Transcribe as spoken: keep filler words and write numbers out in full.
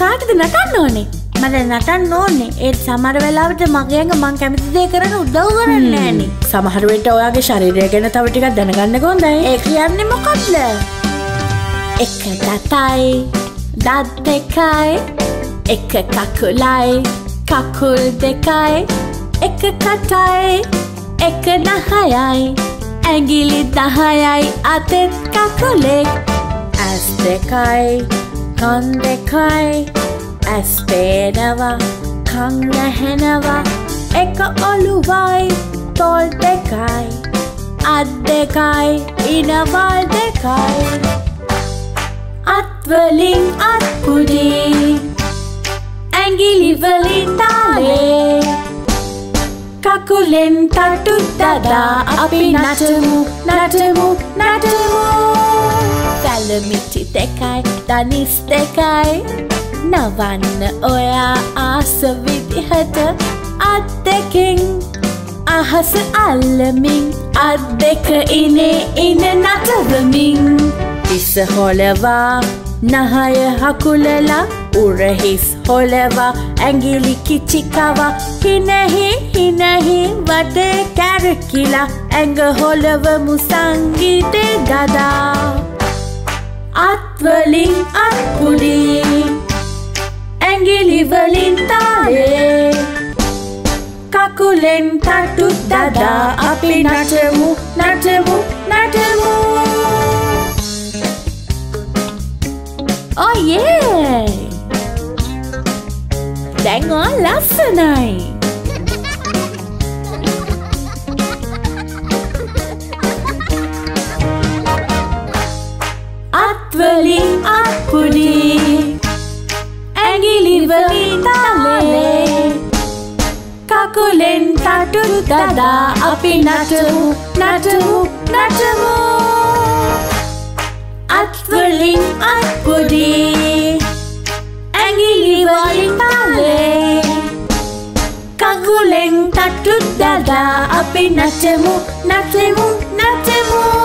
කාටද නටන්න ඕනේ? මට නටන්න ඕනේ. ඒ සමහර වෙලාවට මගේ ඇඟ මං කැමති දේ කරන්න උදව් කරන්නේ නෑනේ. සමහර වෙලට ඔයාගේ ශරීරය ගැන තව ටිකක් දැනගන්න හොඳයි. ඒ කියන්නේ මොකක්ද? එක දතයි, දත් දෙකයි, එක කකුලයි, කකුල් දෙකයි, එක කටයි, එක නහයයි, ඇඟිලි දහයයි, අතෙත් කකුලෙක්. ඇස් දෙකයි, කන් දෙකයි, ඇස් පේනවා, කන් ඇහෙනවා, එක ඔළුවයි, තොල් දෙකයි, අත් දෙකයි, ඉනවල් දෙකයි. අත්වලින් අත්පුඩි, ඇඟිලි වලින් තාලේ, කකුලෙන් තටු දදා අපි නටමු නටමු නටමු. සැලමිටි දෙකයි, දනිස් දෙකයි, නවන්න ඔයා ආස විදිහට අත් දෙකෙන් අහස අල්ලමින් අත් දෙක ඉනේ ඉන නටවමින්. හිස හොලවා නහය හකුලලා උරහිස් හොලවා ඇඟිලි කිචිකවා හිනෙහි හිනෙහි වටේ කැරකිලා ඇඟ හොලවමු සංගීතේ දදා. අත්වලින් අත්පුඩි, ඇඟිලි වලින් තාලේ, කකුලෙන් තටු දදා අපි නටමු නටමු නටමු. Oh yeah! දැන් ඔයා ලස්සනයි. අත්වලින් අත්පුඩි, ඇඟිලි වලින් තාලේ, කකුලෙන් තටු දදා අපි නටමු නටමු නටමු. අත්වලින් අත්පුඩි, ඇඟිලි වලින් තාලේ, කකුලෙන් තටු දදා අපි නටමු නටමු නටමු.